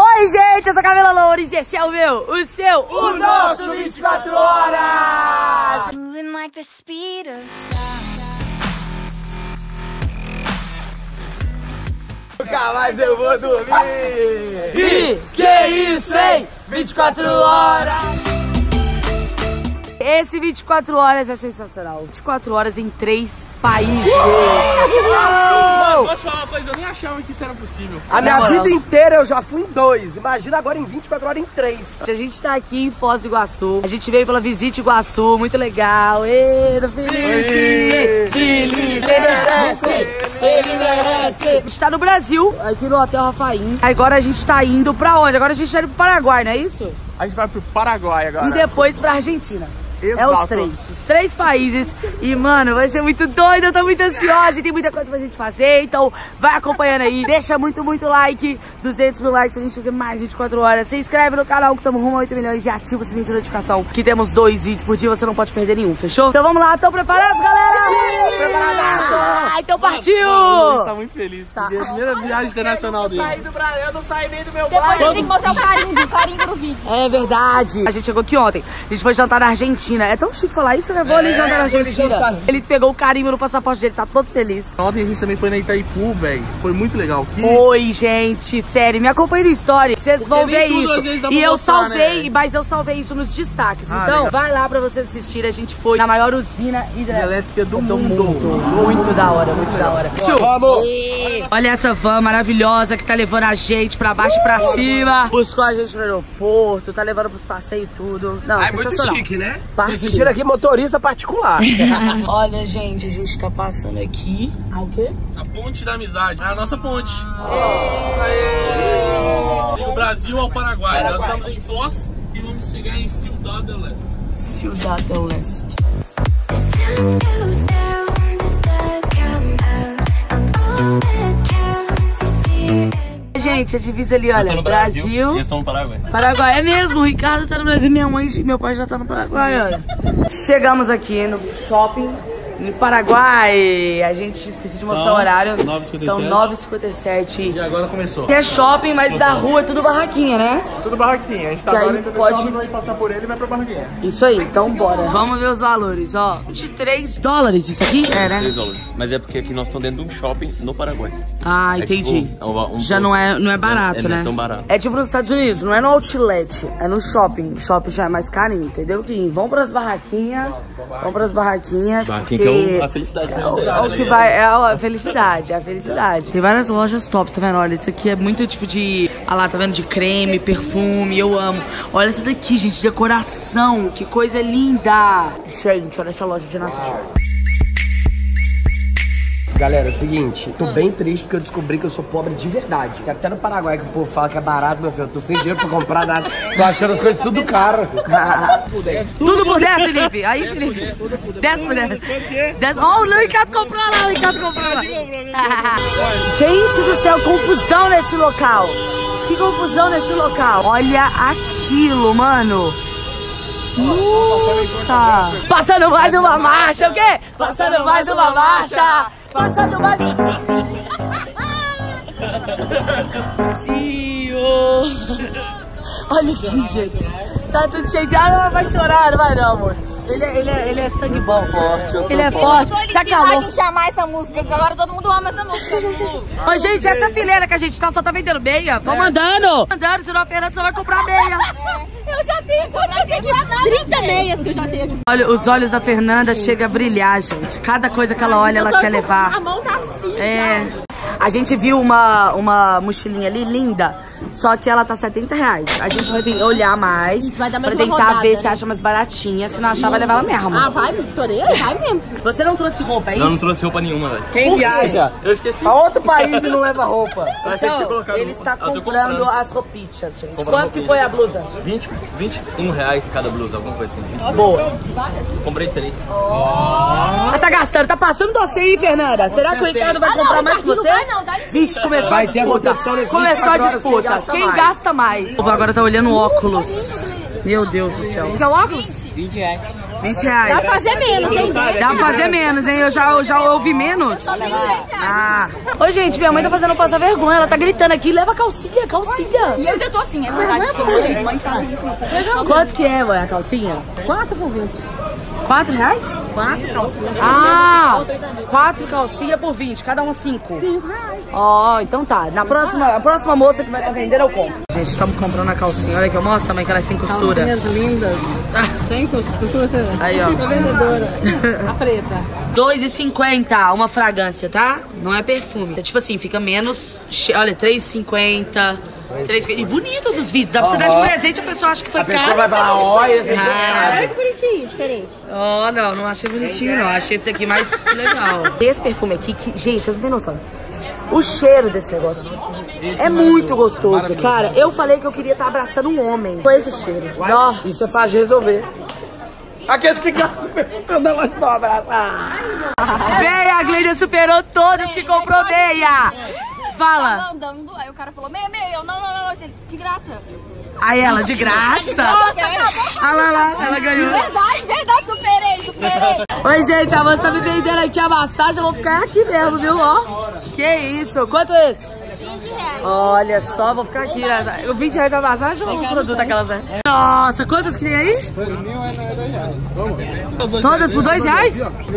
Oi, gente, eu sou a Camila Loures e esse é o meu, o seu, o nosso 24 horas! Moving like the speed of sound. Nunca mais eu vou dormir! E que isso, hein? 24 horas! Esse 24 horas é sensacional. 24 horas em 3 países. Mano, posso falar uma coisa? Eu nem achava que isso era possível. A minha vida inteira eu já fui em 2. Imagina agora em 24 horas em 3. A gente tá aqui em Foz do Iguaçu. A gente veio pela Visite Iguaçu. Muito legal. Ê, do Felipe! Felipe merece! Ele merece! A gente tá no Brasil, aqui no Hotel Rafaim. Agora a gente tá indo pra onde? Agora a gente tá indo pro Paraguai, não é isso? A gente vai pro Paraguai agora. E depois pra Argentina. Exato. É os 3 países. E, mano, vai ser muito doido. Eu tô muito ansiosa e tem muita coisa pra gente fazer. Então, vai acompanhando aí. Deixa muito like. 200 mil likes pra gente fazer mais 24 horas. Se inscreve no canal que estamos rumo a 8 milhões. E ativa o sininho de notificação. Que temos 2 vídeos por dia. Você não pode perder nenhum, fechou? Então vamos lá. Estão preparados, galera? Sim, preparados! Então partiu! Ele tá muito feliz. Tá. É a primeira viagem internacional dele. Eu não saí nem do meu Depois eu tenho que mostrar o carimbo no vídeo. É verdade. A gente chegou aqui ontem. A gente foi jantar na Argentina. É tão chique falar isso, né? Vou ali jantar na Argentina. Ele pegou o carimbo no passaporte dele, tá todo feliz. Ontem a gente também foi na Itaipu, velho. Foi muito legal. Oi, gente, sério, me acompanha na história. Vocês vão ver isso. E eu salvei, mas eu salvei isso nos destaques. Então, legal. vai lá pra vocês assistirem. A gente foi na maior usina elétrica do mundo. Muito da hora, muito da hora. Vamos! Olha essa van maravilhosa que tá levando a gente pra baixo e pra cima. Buscou a gente no aeroporto, tá levando pros passeios e tudo. Não, É muito chique, né? Partiu. Tira aqui motorista particular. Olha, gente, a gente tá passando aqui. Ah, o quê? A ponte da amizade. É a nossa ponte. Do Brasil ao Paraguai. Nós estamos em Foz e vamos chegar em Ciudad del Este. Ciudad del Este. Gente, a divisa ali, olha, Brasil. E estão no Paraguai. Paraguai, é mesmo, o Ricardo tá no Brasil, minha mãe e meu pai já tá no Paraguai, olha. Chegamos aqui no shopping, no Paraguai, a gente esqueci de mostrar o horário. 9h57. São 9h57. E agora começou. Que é shopping, mas da rua é tudo barraquinha, né? Tudo barraquinha. A gente tá Que agora aí indo no pode- shopping, vai passar por ele e vai pra barraquinha. Isso aí, então bora. Vamos ver os valores, ó. $23 isso aqui? É, né? $3. Mas é porque aqui nós estamos dentro de um shopping no Paraguai. Ah, É entendi. tipo, Já não é barato, não né? é tão barato. É tipo nos Estados Unidos, não é no outlet, é no shopping. O shopping já é mais carinho, entendeu? Sim, vamos pras barraquinhas. Vamos pras barraquinhas. Barraquinha porque que é a felicidade. é o que vai, é a felicidade, é a felicidade. Tem várias lojas tops, tá vendo? Olha, isso aqui é muito tipo de, ah lá, tá vendo? De creme, perfume, eu amo. Olha essa daqui, gente, decoração, que coisa linda. Gente, olha essa loja de Natal. Galera, é o seguinte, tô bem triste porque eu descobri que eu sou pobre de verdade. Até no Paraguai que o povo fala que é barato, meu filho, eu tô sem dinheiro pra comprar nada. Tô achando as coisas tudo caro. Tudo por 10, Felipe. Aí, Felipe. 10 por 10. 10. Ó, o Ricardo comprou lá, o Ricardo comprou lá. Gente do céu, confusão nesse local. Que confusão nesse local. Olha aquilo, mano. Nossa. Passando mais uma marcha, o quê? Passando mais uma marcha. Passando mais uma... Tio. Olha aqui, gente. Tá tudo cheio de água, mas vai chorar, não vai não, moço. Ele é sangue bom. Ele é forte. Tá calor. A gente chamar essa música, porque agora todo mundo ama essa música. Ô, gente, essa fileira que a gente tá só tá vendendo meia. Vamos andando. Andando, senão a Fernanda só vai comprar meia. Eu já tenho, só pra gente 30 meias que eu já tenho. Olha, os olhos da Fernanda chegam a brilhar, gente. Cada coisa que ela olha, ela quer levar. A mão tá assim. É. A gente viu uma mochilinha ali, linda. Só que ela tá R$70. A gente vai ter que olhar mais vai dar mais pra uma tentar rodada, ver se né? acha mais baratinha. Se não achar, vai levar ela mesmo. Ah, vai, Vitorei? Vai mesmo. Você não trouxe roupa, é Eu não isso? trouxe roupa nenhuma, velho. Quem viaja Eu esqueci. pra outro país e não leva roupa? Eu achei que tinha Então, colocado ele está roupa. Eu tô comprando as roupichas, gente. Comprando Quanto que roupinha. foi a blusa? 21 reais cada blusa, alguma coisa assim. 20. Boa. Comprei 3. Ah, tá gastando, tá passando doce aí, Fernanda. Será que o Ricardo vai comprar mais que Ricardo, você? não vai não, dá licença. Vixe, começou Vai a ter a disputa. votação nesse Começou 24 a horas, disputa. quem Quem gasta gasta mais? O povo agora tá olhando óculos. Meu Deus do céu. Que é o óculos? 20 reais. 20 reais. Dá pra fazer menos, hein? Dá pra fazer menos, hein? Eu já ouvi menos. Ah. Ô, gente, minha mãe tá fazendo passar vergonha. Ela tá gritando aqui, leva calcinha, calcinha. E eu ainda tô assim, é verdade. As mães fazem isso. Quanto que é, mãe, a calcinha? 4 por 20. 4 reais? 4 calcinhas. Ah, 4 calcinhas por 20, cada uma 5. 5 reais. Ó, então tá. A próxima moça que vai estar vendendo, eu compro. Gente, estamos comprando a calcinha. Olha que eu mostro também que ela é sem costura. Calcinhas lindas. Sem costura. Aí, ó. Vendedora. A preta. R$2,50 uma fragrância, tá? Não é perfume. É tipo assim, fica menos. Olha, R$3,50. E bonitos os vidros. Dá pra você dar de presente, a pessoa acha que foi caro. A pessoa vai falar, olha esse Olha que bonitinho, diferente. Oh, não achei bonitinho, não. Achei esse daqui mais legal. Esse perfume aqui, gente, vocês não têm noção. O cheiro desse negócio é muito gostoso, cara. Eu falei que eu queria estar abraçando um homem com esse cheiro. Ó, isso é fácil de resolver. Aqueles que gastam perfume da loja do abraço. Veia, a Gleidia superou todos que comprou meia. Fala. Tava andando, aí o cara falou, meia, eu, não, de graça. Aí ela, de graça. Nossa, acabou. Olha lá, ela ganhou. Verdade, superei. Oi, gente, a moça tá me vendendo aqui a massagem, eu vou ficar aqui mesmo, viu, ó. Que isso, quanto é esse? 20 reais. Olha só, vou ficar aqui, né? 20 reais a massagem ou o produto aquelas, né? Nossa, quantas que tem aí? 2.000 é R$2. Todas por R$2?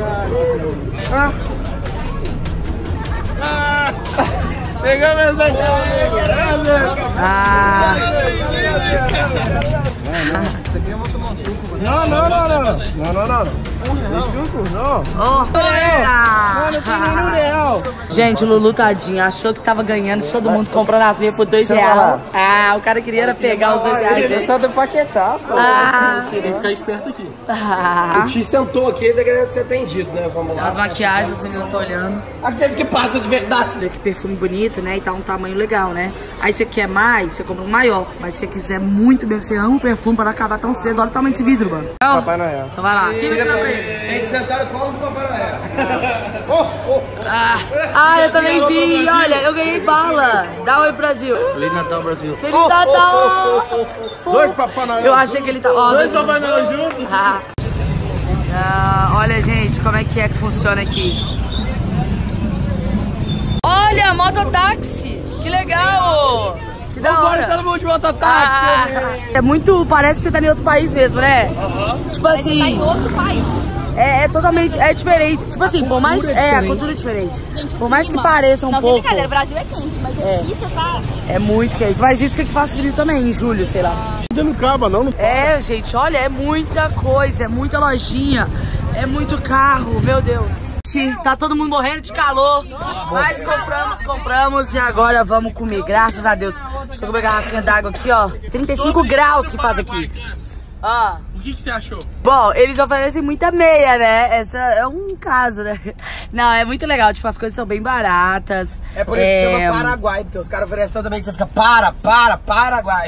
Pegou mesmo da cara. Ah. Não. Gente, o Lulu, tadinho, achou que tava ganhando, todo mundo comprando as meias por R$2. Ah, o cara queria pegar os R$2. Ele só do paquetá, só. Tem que ficar esperto aqui. O Ti sentou aqui, ele tá querendo ser atendido, né? Vamos lá. As maquiagens, as meninas estão olhando. Aqueles que passam de verdade. Olha que perfume bonito, né? E tá um tamanho legal, né? Aí você quer mais, você compra um maior. Mas se você quiser muito mesmo, você ama o perfume pra não acabar tão cedo. Olha o tamanho desse vidro, mano. Então, Papai Noel. Então vai lá. Quem vai tirar pra ele? Tem que sentar no colo do Papai Noel. Ah, eu também vi. Olha, eu ganhei bala. Dá oi, Brasil. Feliz Natal, Brasil. Feliz Natal. Dois Papai Noel. Eu achei que ele tava... Dois Papai Noel juntos? Olha, gente, como é que funciona aqui. Olha, mototáxi. Que legal. Que da hora. Todo mundo de mototáxi. É muito... Parece que você tá em outro país mesmo, né? Tipo assim... Tá em outro país. É totalmente... É diferente. Tipo assim, por mais... a cultura é diferente. Gente, por mais que pareça um pouco... Brincadeira, o Brasil é quente, mas aqui você tá... É muito quente. Mas isso que faz frio também, em julho, sei lá. Não acaba, não. É, gente, olha, é muita coisa, é muita lojinha, é muito carro, meu Deus. Tá todo mundo morrendo de calor, mas compramos e agora vamos comer, graças a Deus. Deixa eu comer a garrafinha d'água aqui, ó. 35 graus que faz aqui. Ó. O que você achou? Bom, eles oferecem muita meia, né? Essa é um caso, né? Não, é muito legal, tipo, as coisas são bem baratas. É por isso que chama Paraguai, porque os caras oferecem tanto bem que você fica Paraguai.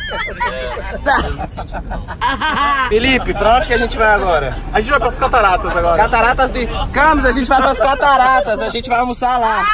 Felipe, pra onde que a gente vai agora? A gente vai pras cataratas agora. Cataratas de Campos, a gente vai pras cataratas, a gente vai almoçar lá.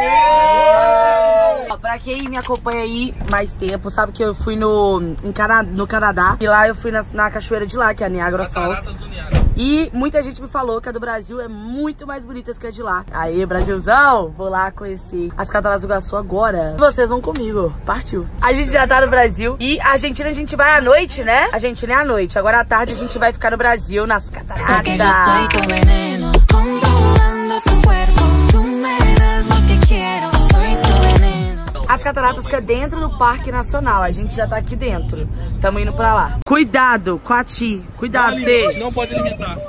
Pra quem me acompanha aí mais tempo, sabe que eu fui no Canadá. E lá eu fui na cachoeira de lá, que é a Niagara Falls. E muita gente me falou que a do Brasil é muito mais bonita do que a de lá. Aí, Brasilzão, vou lá conhecer as Cataratas do Iguaçu agora. Vocês vão comigo, partiu. A gente já tá no Brasil e a Argentina a gente vai à noite, né? A Argentina é à noite. Agora à tarde a gente vai ficar no Brasil, nas Cataratas. As cataratas ficam dentro do Parque Nacional. A gente já tá aqui dentro. Tamo indo pra lá. Cuidado, Coati. Cuidado, Fê. Não pode limitar.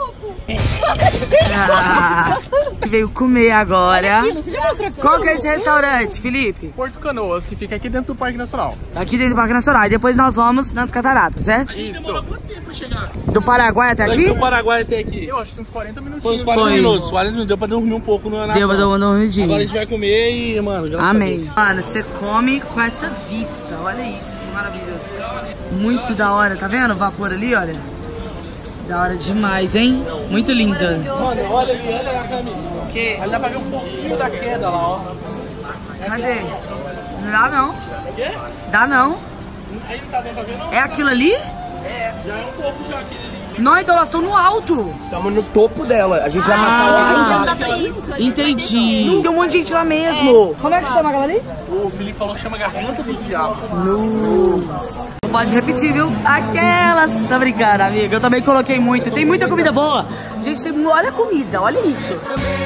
Veio comer agora. Qual que é esse restaurante, Felipe? Porto Canoas, que fica aqui dentro do Parque Nacional. Aqui dentro do Parque Nacional. E depois nós vamos nas cataratas, certo? Isso. Demora quanto tempo pra chegar? Do Paraguai até aqui? Do Paraguai até aqui. Eu acho que uns 40 minutos. Foi uns 40 minutos. 40 minutos. Deu pra dormir um pouco na Deu pra dar uma dormidinha. Agora a gente vai comer e, mano, graças Amém. a Deus. Mano, você come com essa vista. Olha isso, que maravilhoso. Muito da hora, tá vendo o vapor ali, olha? Da hora demais, hein? Muito linda. Mano, olha ali, olha a camisa. O quê? Ali dá pra ver um pouquinho da queda lá, ó. Cadê? Não dá não. Quê? Dá não. Aí não tá dando pra ver, não? É aquilo ali? É, já é um pouco já aquele ali. Não, então elas estão no alto. Estamos no topo dela. A gente vai passar lá embaixo. Entendi. Tem um monte de gente lá mesmo. Como é que chama aquela ali? O Felipe falou que chama Garganta do Diabo. Pode repetir, viu? Aquelas. Tá brincando, amiga. Eu também coloquei muito. Tem muita comida boa. Gente, olha a comida, olha isso.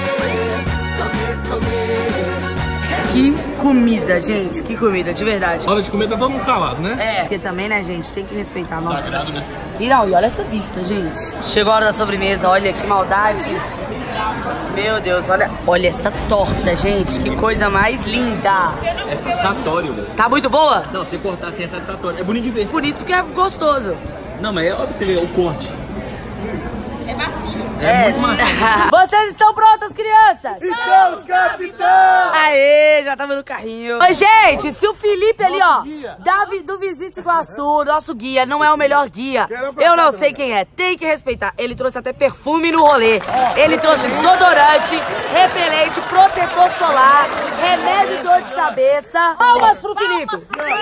Que comida, gente. Que comida, de verdade. Hora de comer, tá todo mundo calado, né? É, porque também, né, gente, tem que respeitar a nossa. Sagrado, né? E olha essa vista, gente. Chegou a hora da sobremesa, olha que maldade. Meu Deus, olha essa torta, gente. Que coisa mais linda. É satisfatório, velho. Tá muito boa? Não, você cortar assim é satisfatório. É bonito de ver. Bonito porque é gostoso. Não, mas é óbvio você ver o corte. É macio. É muito macio. Vocês estão prontas, crianças? Estamos, capitão! Aê, já tava no carrinho. Ô, gente, se o Felipe ali, ó, do Visite Iguaçu, nosso guia, não é o melhor guia, eu não sei quem é, tem que respeitar. Ele trouxe até perfume no rolê. Ele trouxe desodorante, repelente, protetor solar, remédio de dor de cabeça. Palmas pro Felipe.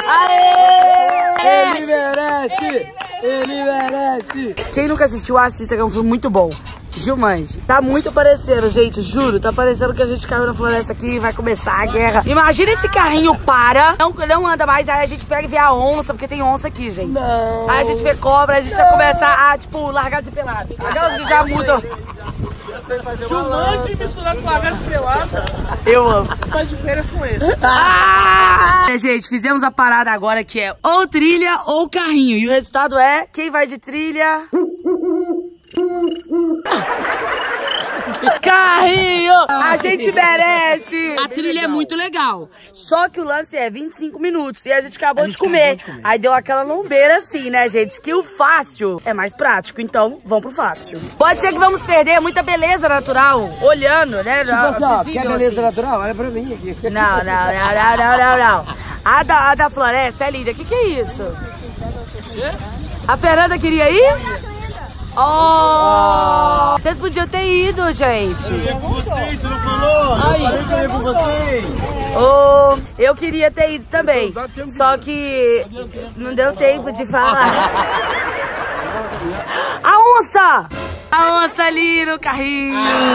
Aê! Ele merece! Ele merece! Quem nunca assistiu, assista, que é um filme muito bom. Jumanji. Tá muito parecendo, gente, juro. Tá parecendo que a gente caiu na floresta aqui e vai começar a guerra. Imagina esse carrinho para, não anda mais, aí a gente pega e vê a onça, porque tem onça aqui, gente. Não. Aí a gente vê cobra, a gente já começa a, tipo, largar de pelado. Aquelas que já mudam. Jumanji misturado com lagarto pelada. Eu amo. Faz diferença com ele. Gente, fizemos a parada agora que é ou trilha ou carrinho. E o resultado é, quem vai de trilha... Carrinho! A gente merece! A trilha é muito legal. Só que o lance é 25 minutos e a gente acabou de comer. Aí deu aquela lombeira assim, né, gente? Que o fácil é mais prático. Então, vamos pro fácil. Pode ser que vamos perder muita beleza natural olhando, né? Tipo assim, quer beleza natural? Olha pra mim aqui. Não. A da floresta é linda. Que é isso? A Fernanda queria ir? Oh! Vocês podiam ter ido, gente. Eu ia com vocês, você não falou? Aí. Eu ia com vocês. Oh, eu queria ter ido também. Só que não deu tempo de falar. A onça! A onça ali no carrinho.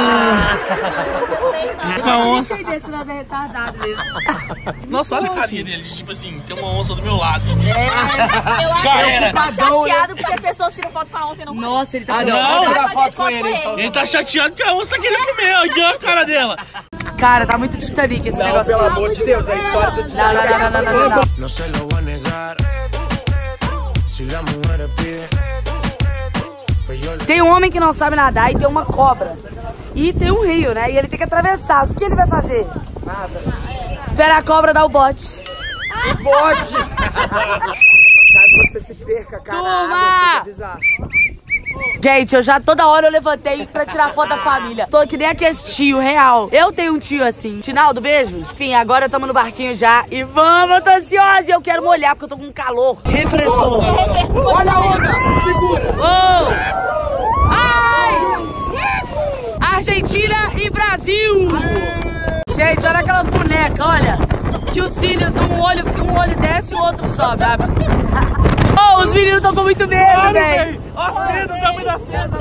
A onça. Eu não entender se nós é retardado mesmo. Nossa, olha a carinha dele. Tipo assim, tem uma onça do meu lado. Eu acho Já que era. ele tá chateado porque as pessoas tiram foto com a onça e não com ele. Nossa, ele tá Não, vamos tirar foto com ele então. Ele tá chateado que a onça queria comer. Olha a cara dela. Cara, tá muito Titanic esse Não, negócio. pelo amor de Deus, é a história do Titanic. Não. No se lo voy a negar. Si la mujer pide, pues yo le... Tem um homem que não sabe nadar e tem uma cobra. E tem um rio, né? E ele tem que atravessar. O que ele vai fazer? Nada. Esperar a cobra dar o bote. O bote! Caso você se perca, cara. Toma! Gente, eu já toda hora eu levantei pra tirar foto da família. Tô que nem aquele tio real. Eu tenho um tio assim. Tinaldo, beijo. Enfim, agora estamos no barquinho já. E vamos, eu tô ansiosa e eu quero molhar porque eu tô com calor. Refrescou. Olha a onda! Segura! Oh! Ai! Argentina e Brasil! Gente, olha aquelas bonecas, olha. Que os cílios, um olho desce e o outro sobe, abre. Oh, os meninos estão com muito medo, velho. Olha os meninos do tamanho das peças.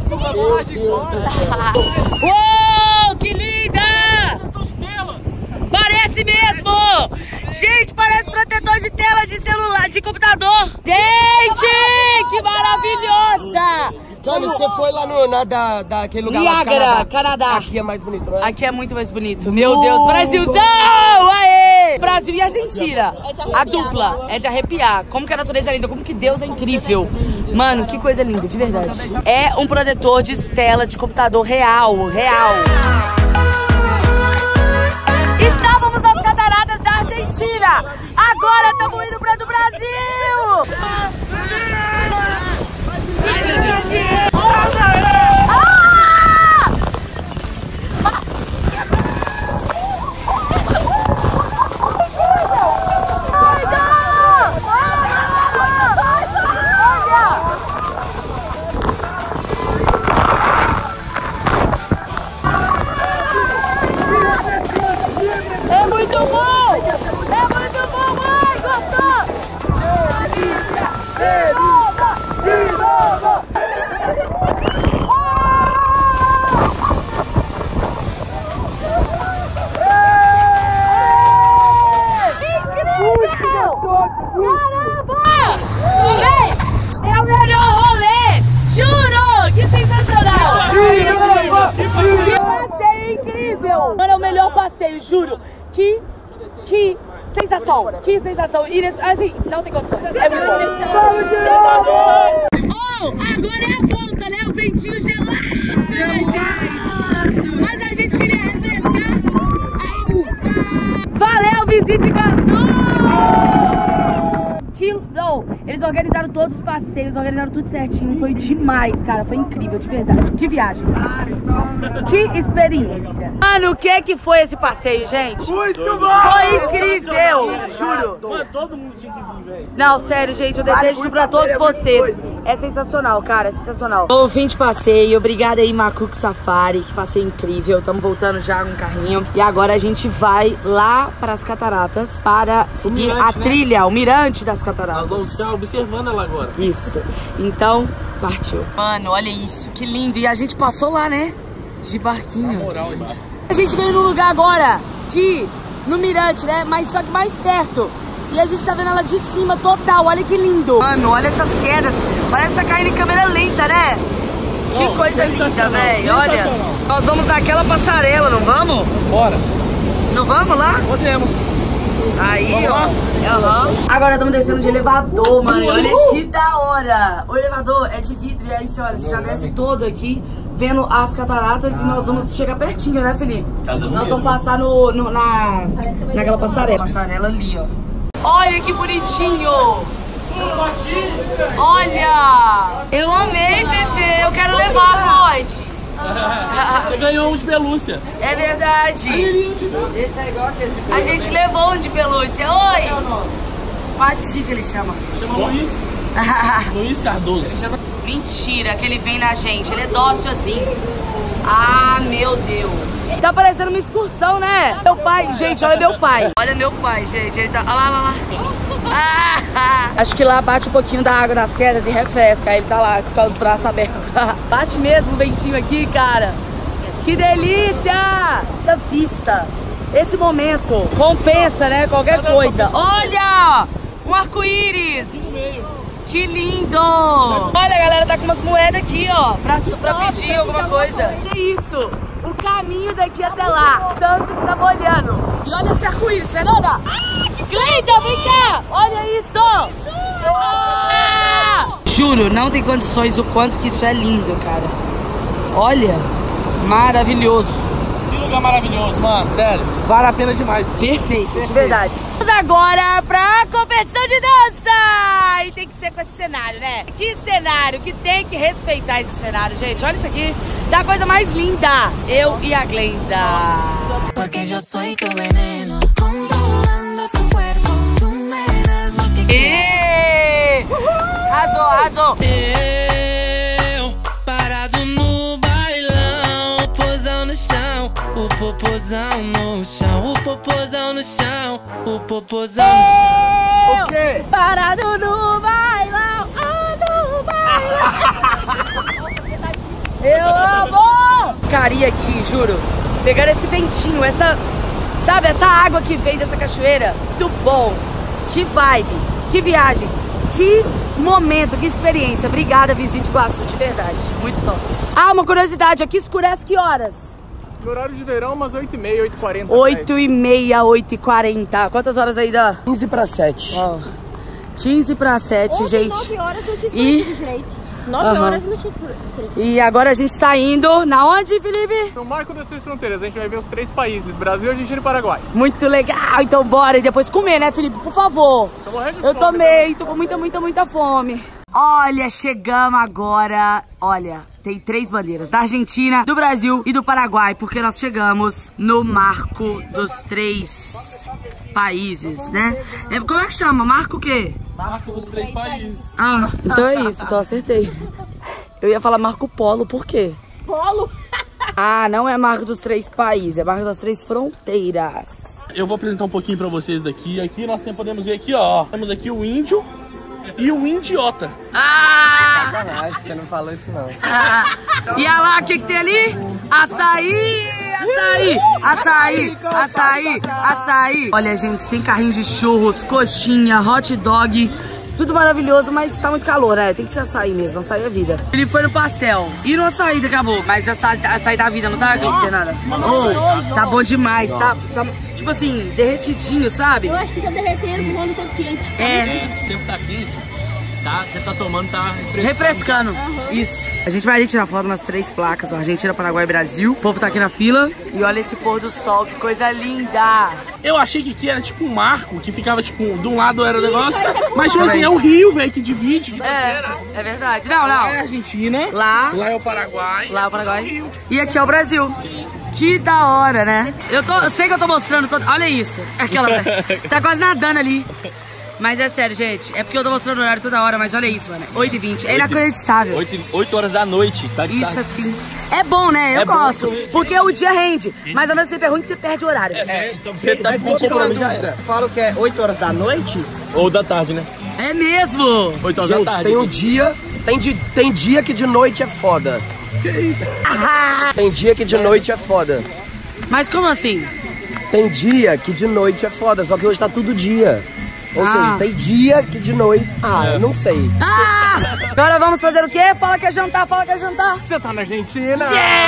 Uou, que linda! Parece mesmo! Gente, parece protetor de tela de celular, de computador. Gente, que maravilhosa! Tony, você foi lá no daquele lugar Niágara, lá do Canadá. Aqui é mais bonito, não é? Aqui é muito mais bonito. Meu Deus, Brasilzão! Aê! Brasil e Argentina. A dupla é de arrepiar. Como que a natureza é linda, como que Deus é incrível. Mano, que coisa linda, de verdade. É um protetor de tela de computador real. Estávamos nas cataratas da Argentina. Agora estamos indo para do Brasil. É muito bom, mãe, gostou? incrível! Mano, é o melhor passeio, juro. Que sensação, que sensação. E assim, não tem condições. É muito bom. Oh, agora é a volta, né? O ventinho gelado, gente. Mas a gente queria refrescar. Valeu, Visite Iguaçu! Não, eles organizaram todos os passeios, organizaram tudo certinho. Foi demais, cara. Foi incrível, de verdade. Que viagem. Que experiência. Mano, o que foi esse passeio, gente? Muito bom! Foi incrível, juro. Mano, todo mundo tinha que vir, velho. Não, sério, gente, eu desejo isso pra todos vocês. É sensacional, cara, é sensacional. Bom, fim de passeio. Obrigada aí, Makuk Safari. Que passeio incrível. Estamos voltando já com o carrinho. E agora a gente vai lá pras cataratas para seguir a trilha, o mirante das cataratas. Nós vamos ficar observando ela agora. Isso. Então, partiu. Mano, olha isso. Que lindo. E a gente passou lá, né? De barquinho. Na moral, A gente veio num lugar agora, aqui, no mirante, né? Mas só que mais perto. E a gente tá vendo ela de cima total. Olha que lindo. Mano, olha essas quedas. Parece que tá caindo em câmera lenta, né? Que coisa linda, velho. Olha, nós vamos naquela passarela, não vamos? Bora. Não vamos lá? Podemos. Aí, ó. Agora estamos descendo de elevador, mano. Olha que da hora. O elevador é de vidro. E aí, senhora, você já desce todo aqui, vendo as cataratas. E nós vamos chegar pertinho, né, Felipe? Nós vamos passar naquela passarela. Passarela ali, ó. Olha que bonitinho. Olha. Eu amei, Fefe. Eu quero levar, pode. Você ganhou um de pelúcia. É verdade. Esse é igual aquele. A gente levou um de pelúcia. Oi! Pati que ele chama. Chama Luiz. Luiz Cardoso. Mentira que ele vem na gente. Ele é dócil assim. Ah, meu Deus. Tá parecendo uma excursão, né? Meu pai, gente, olha meu pai. Olha meu pai, gente. Ele tá. Olha lá, olha lá. Acho que lá bate um pouquinho da água nas quedas e refresca. Aí ele tá lá com os braços abertos. Bate mesmo o ventinho aqui, cara. Que delícia! Essa vista, esse momento compensa, né? Qualquer coisa. Olha! Um arco-íris! Que lindo! Olha, a galera tá com umas moedas aqui, ó, pra pedir alguma coisa. Que isso? O caminho daqui até lá. Tanto que tava olhando. E olha esse arco-íris, Fernanda! Gleida, vem cá! Olha isso! Juro, não tem condições o quanto que isso é lindo, cara. Olha, maravilhoso. Que lugar maravilhoso, mano, sério. Vale a pena demais. Perfeito, de verdade. Vamos agora pra competição de dança! E tem que ser com esse cenário, né? Que cenário, que tem que respeitar esse cenário, gente. Olha isso aqui, tá a coisa mais linda. Eu e a Glenda. Porque eu sou tu veneno, controlando tu corpo, tu me das lo que quieres. Arrasou, arrasou. Eu, parado no bailão, popozão no chão, o popozão no chão, o popozão no chão, o popozão no chão. O quê? Parado no bailão, no bailão. Eu amo! Caria aqui, juro. Pegaram esse ventinho, sabe, essa água que vem dessa cachoeira. Muito bom. Que vibe, que viagem, que momento, que experiência. Obrigada, Visite Iguaçu, de verdade. Muito top. Ah, uma curiosidade, aqui escurece que horas? No horário de verão, umas 8h30, 8h40. 8h30, 8h40. Quantas horas aí dá? 15 para 7. Ó, 15 para 7, Ontem, gente. 9 horas não tinha escurecido direito. 9 horas não tinha escurecido. E agora a gente tá indo na onde, Felipe? No Marco das Três Fronteiras, a gente vai ver os 3 países, Brasil, Argentina e Paraguai. Muito legal, então bora. E depois comer, né, Felipe? Por favor. Tô morrendo de Eu fome, tomei, tô com muita fome. Olha, chegamos agora. Olha, tem 3 bandeiras, da Argentina, do Brasil e do Paraguai, porque nós chegamos no marco dos 3 países, né? Como é que chama? Marco o quê? Marco dos 3 países. Ah, então é isso, então acertei. Eu ia falar Marco Polo, por quê? Polo? Ah, não é Marco dos 3 países, é Marco das 3 fronteiras. Eu vou apresentar um pouquinho pra vocês daqui. Aqui nós podemos ver aqui, ó. Temos aqui o índio e o indiota. Ah! Sacanagem, você não falou isso não. E olha lá, o que tem ali? Açaí! Açaí! Açaí! Açaí! Açaí! Olha, gente, tem carrinho de churros, coxinha, hot dog tudo maravilhoso, mas tá muito calor, né? Tem que ser açaí mesmo, açaí é vida. Ele foi no pastel e no açaí daqui a pouco, mas açaí da vida, não tá aqui, não tem nada. Oh, tá bom demais, tá tipo assim, derretidinho, sabe? Eu acho que tá derretendo quando tá quente. O tempo tá quente, tá? Você tá tomando, tá refrescando. Isso. A gente vai ali tirar foto nas 3 placas, ó. Argentina, Paraguai e Brasil. O povo tá aqui na fila. E olha esse pôr do sol, que coisa linda. Eu achei que aqui era tipo um marco, que ficava tipo, de um lado era o negócio, mas tipo assim, é o rio, velho, que divide. É verdade. Não. Lá é a Argentina, lá é o Paraguai. Lá é o Paraguai. E aqui é o Brasil. Sim. Que da hora, né? Eu sei que eu tô mostrando todo... Olha isso. Aquela... tá quase nadando ali. Mas é sério, gente. É porque eu tô mostrando o horário toda hora, mas olha isso, mano. 8h20. É inacreditável. 8 horas da noite, tá de tarde. Isso assim. É bom, né? Eu gosto. Porque o dia rende. Mas ao mesmo tempo é ruim que você perde o horário. Então você tá com compromisso já era. Falo que é 8 horas da noite? Ou da tarde, né? É mesmo. 8 horas Gente, da tarde. tem um dia... Tem dia que de noite é foda. Que isso? Tem dia que de noite é foda. Mas como assim? Tem dia que de noite é foda, só que hoje tá tudo dia. Ou seja, tem dia que de noite... eu não sei. Agora vamos fazer o quê? Fala que é jantar, fala que é jantar. Você tá na Argentina?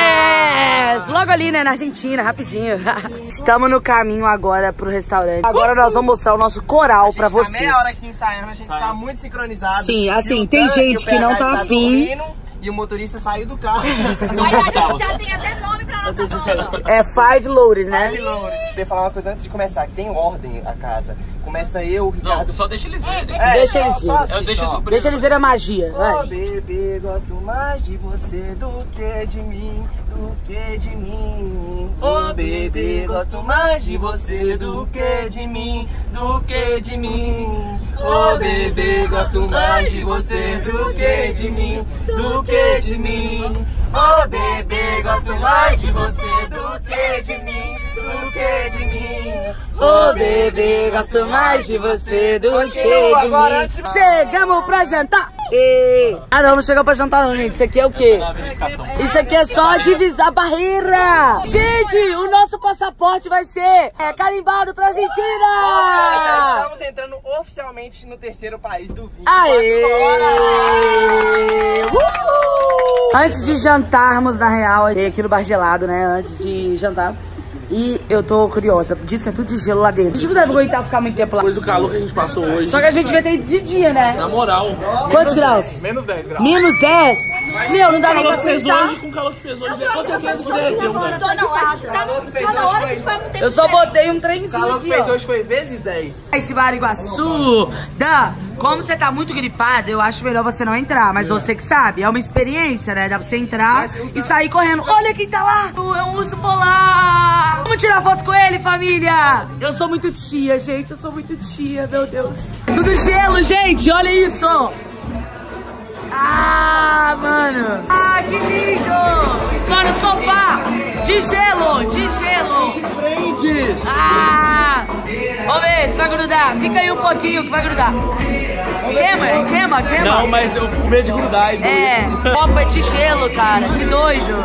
Yes! Logo ali, né? Na Argentina, rapidinho. Estamos no caminho agora pro restaurante. Agora nós vamos mostrar o nosso coral pra vocês. A gente tá meia hora aqui ensaiando, a gente tá muito sincronizado. Sim, assim, tem gente que não tá afim. E o motorista saiu do carro. Mas a gente já tem até nome pra nossa banda. É 5 Loures, né? 5 Loures. Queria falar uma coisa antes de começar, que tem ordem a casa. Começa eu, o Ricardo... Não, só deixa eles verem. Deixa eles verem. Deixa eles verem a magia. Oh, bebê, gosto mais de você do que de mim, do que de mim. Oh, bebê, gosto mais de você do que de mim, do que de mim. Oh, bebê, gosto mais de você do que de mim, do que de mim. Oh, bebê, gosto mais de você do que de mim, do que de mim. Oh, bebê, gosto mais de você do que de mim. Chegamos pra jantar. Não chegou pra jantar não, gente. Isso aqui é o quê? Isso aqui é só divisar a barreira. Gente, o nosso passaporte vai ser carimbado pra Argentina. Já estamos entrando oficialmente no 3º país do 24 horas. Antes de jantarmos, na real, aqui no Bar Gelado, né? Antes de jantar. E eu tô curiosa. Diz que é tudo de gelo lá dentro. A gente não deve aguentar ficar muito tempo lá. Depois do calor que a gente passou hoje. Só que a gente vai ter de dia, né? Na moral. Quantos graus? Menos 10 graus. Menos 10? Meu, não dá nem pra sentar. Hoje, com o calor que fez hoje, com certeza que derreteu, velho. Não, acho que tá na hora que a gente vai ter. Eu só botei um trenzinho O calor aqui, que fez ó. hoje foi vezes 10. Esse Bar Iguaçu, como você tá muito gripado, eu acho melhor você não entrar. Mas você que sabe, é uma experiência, né? Dá pra você entrar e sair correndo. Olha quem tá lá! É um urso polar! Vamos tirar foto com ele, família! Eu sou muito tia, gente. Eu sou muito tia, meu Deus. Tudo gelo, gente! Olha isso! Mano! Que lindo! Mano, sofá! De gelo! De gelo! De frente! Vamos ver se vai grudar. Fica aí um pouquinho que vai grudar. Queima. Não, mas eu com medo de grudar. Copa de gelo, cara. Que doido.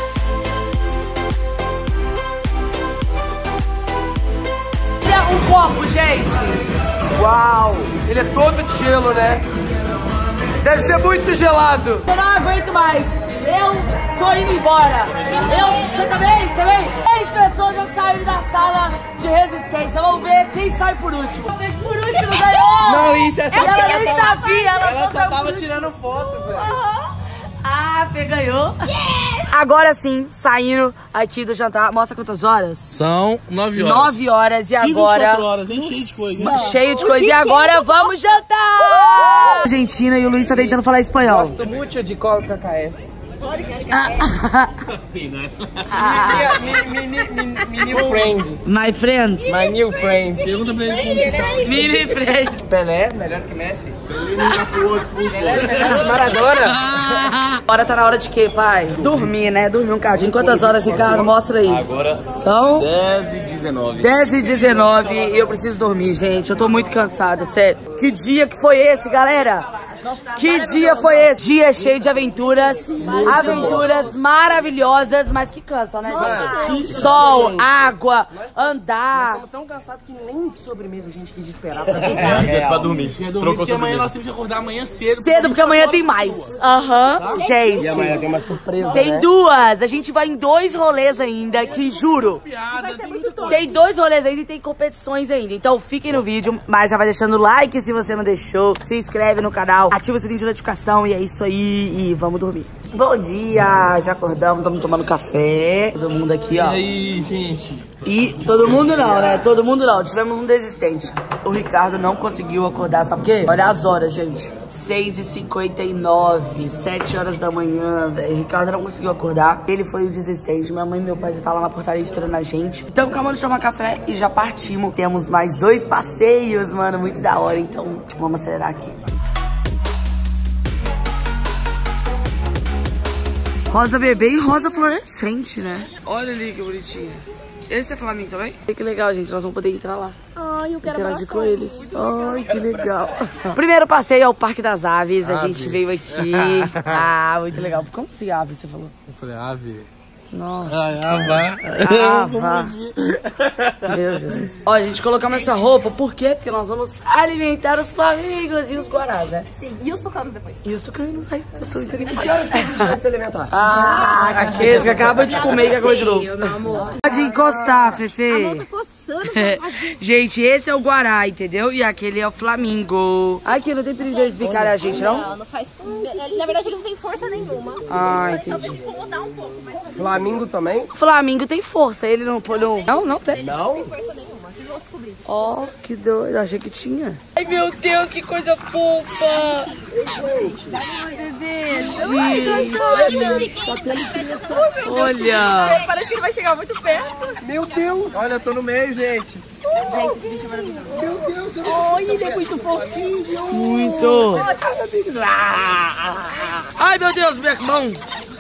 Olha um copo, gente. Uau! Ele é todo de gelo, né? Deve ser muito gelado. Eu não aguento mais. Eu tô indo embora. Você também? 10 pessoas já saíram da sala de resistência. Vamos ver quem sai por último. Por último ganhou. Não, isso é só ela nem sabia. Ela só tava tirando foto, velho. Fê ganhou. Yes! Agora sim, saindo aqui do jantar. Mostra quantas horas? São 9 horas. 9 horas e agora... 24 horas, hein? Cheio de coisa, hein? Cheio de coisa. E agora vamos jantar! Argentina e o Luiz tá tentando falar espanhol. Gosto muito de Coca KF. New friend. My friend. My new friend. Pergunta pra ele. Mini friend. Pelé, melhor que Messi. Pelé, melhor que Maradona. Agora tá na hora de quê, pai? Dormir, né? Dormir um cadinho. Quantas horas, Ricardo? Mostra aí. Agora são 10h19. 10h19 e eu preciso dormir, gente. Eu tô muito cansada, sério. Que dia que foi esse, galera? Que dia foi esse? Dia cheio de aventuras. Aventuras maravilhosas, mas que cansam, né, gente? Sol, água, andar. Estamos tão cansados que nem de sobremesa a gente quis esperar pra dormir. Porque amanhã nós temos que acordar amanhã cedo. Cedo, porque amanhã tem mais. Gente. E amanhã tem uma surpresa, Tem né? duas. A gente vai em 2 rolês ainda, que juro. Tem 2 rolês ainda e tem competições ainda. Então fiquem no vídeo, mas já vai deixando o like se você não deixou. Se inscreve no canal, ativa o sininho de notificação e é isso aí. E vamos dormir. Bom dia, já acordamos, estamos tomando café. Todo mundo aqui, ó. E aí, gente? E todo mundo não, né? Todo mundo não. Tivemos um desistente. O Ricardo não conseguiu acordar, sabe por quê? Olha as horas, gente. 6h59, 7 horas da manhã, velho. O Ricardo não conseguiu acordar. Ele foi o desistente. Minha mãe e meu pai já tá lá na portaria esperando a gente. Então, acabamos de tomar café e já partimos. Temos mais 2 passeios, mano. Muito da hora. Então, vamos acelerar aqui. Rosa bebê e rosa fluorescente, né? Olha ali que bonitinho. Esse é Flamengo também? Que legal, gente. Nós vamos poder entrar lá. Ai, eu quero interagir com eles. Ai, que legal. Primeiro passeio é o Parque das Aves. A gente veio aqui. Ah, muito legal. Como assim ave, você falou? Eu falei, ave. Nossa. Ava. Meu Deus. Ó, a gente colocamos essa roupa, por quê? Porque nós vamos alimentar os flamingos e os guarás, né? Sim, e os tucanos depois. E os tucanos, ai, eu sou muito Que horas que a gente vai se alimentar? Ah, aqueles que acabam de comer e acabou de novo. Meu amor. Pode encostar, Fefe. A mão tá coçando. Gente, esse é o guará, entendeu? E aquele é o flamingo. Aqui, não tem perigo de eles picarem a gente, não? Não faz... Na verdade, eles não têm força nenhuma. Ah, entendi. Talvez incomodar um pouco, mas Flamingo também? Flamingo tem força, ele não... Não tem. não tem força nenhuma. Vocês vão descobrir. Ó, que doido, eu achei que tinha. Ai, meu Deus, que coisa fofa. Olha. Parece que ele vai chegar muito perto. Meu Deus! Olha, eu tô no meio, gente. Gente, esse bicho é maravilhoso. Meu Deus, olha, ele é muito fofinho. Muito. Ai, meu Deus, minha mão.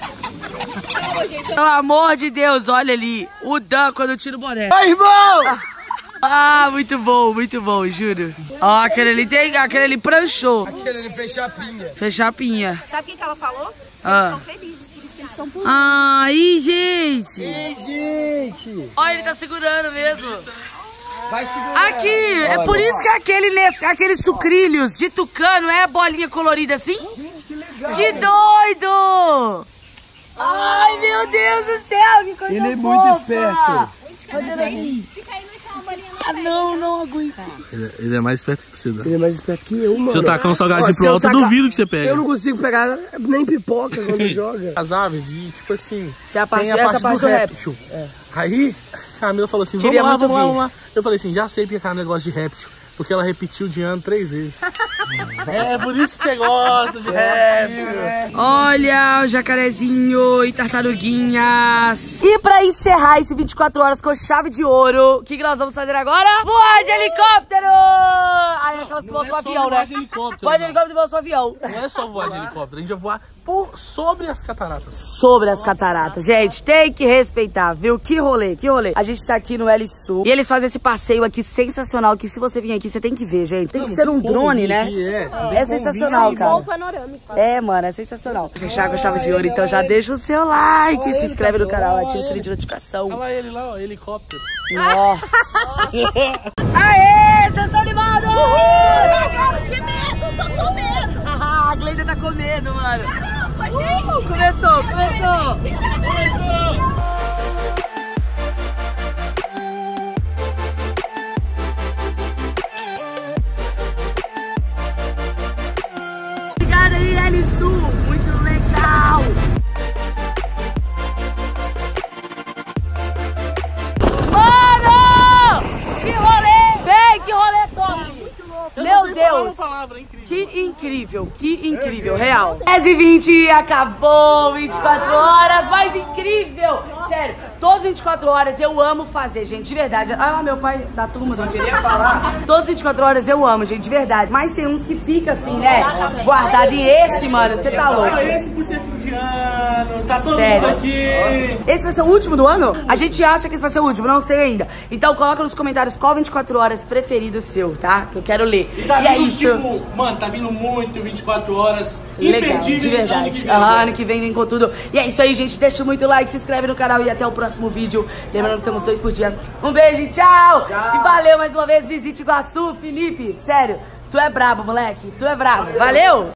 Pelo amor de Deus, olha ali. O Dan quando tira o boné. Ai, irmão! Ah, muito bom, juro. Ó, aquele ali pranchou. Aquele ali fez chapinha. Fez chapinha. Sabe o que ela falou? Eles Ah. estão felizes, por isso que eles estão pulando. Ai, gente. Ei, gente! Olha, ele tá segurando mesmo. Vai segurar. Aqui, é por isso que aqueles sucrilhos de tucano é a bolinha colorida assim? Gente, que legal! Que doido! Ai, meu Deus do céu, que coisa Ele é fofa. muito esperto. Cada vez, se cair no chão, a bolinha não pega. Não aguento. Ele é mais esperto que você, Dan. Ele é mais esperto que eu, mano. Se eu tacar um salgadinho Ó, se pro eu alto, eu sacar- duvido que você pega. Eu não consigo pegar nem pipoca quando joga. As aves e, tipo assim, Tem a parte, tem a essa parte parte do do réptil. Aí, a Camila falou assim, Queria vamos muito lá. Eu falei assim, já sei porque é negócio de réptil. Porque ela repetiu de ano 3 vezes. É, por isso que você gosta de réptil. Olha o jacarezinho e tartaruguinhas. E pra encerrar esse 24 horas com chave de ouro, o que nós vamos fazer agora? Voar de helicóptero! Ai, aquelas que voam no avião, né? Voar de helicóptero. Voar de helicóptero e voar no avião. Não é só voar de helicóptero, a gente vai voar sobre as cataratas. Sobre as cataratas. Gente, tem que respeitar, viu? Que rolê. A gente tá aqui no L Sul e eles fazem esse passeio aqui sensacional, que se você vir aqui, você tem que ver, gente. Tem que ser um drone, né? É sensacional, cara. Bom panorâmico. É, mano, é sensacional. Fechar com chave de ouro, então já deixa o seu like, se inscreve no canal, ativa o sininho de notificação. Olha lá ele lá, ó, helicóptero. Nossa. Aê, vocês estão animados? Cagaram de medo, tô com medo. A Gleida tá com medo, mano. Caramba, gente. Começou. Obrigada aí, L Sul. Muito legal. Mano! Que rolê! Vem, que rolê top! Meu Deus! Que incrível, real. 10h20, acabou, 24 horas, mais incrível! sério, todos 24 horas eu amo fazer, gente, de verdade. Ah, meu pai da turma. Eu queria falar. Todos 24 horas eu amo, gente, de verdade. Mas tem uns que fica assim, né? Guardado. E esse, mano, você tá louco. Esse por ser fim de ano, tá todo Sério? mundo aqui. Esse vai ser o último do ano? A gente acha que esse vai ser o último, não sei ainda. Então coloca nos comentários qual 24 horas preferido seu, tá? Que eu quero ler. E tá e é vindo, isso. tipo, mano, tá vindo muito 24 horas. Legal, Imperdíveis, de verdade. Ano que vem vem com tudo. E é isso aí, gente. Deixa muito like, se inscreve no canal e até o próximo vídeo. Lembrando que temos 2 por dia. Um beijo, tchau! E valeu mais uma vez. Visite Iguaçu, Felipe. Sério, tu é brabo, moleque. Tu é brabo. Valeu!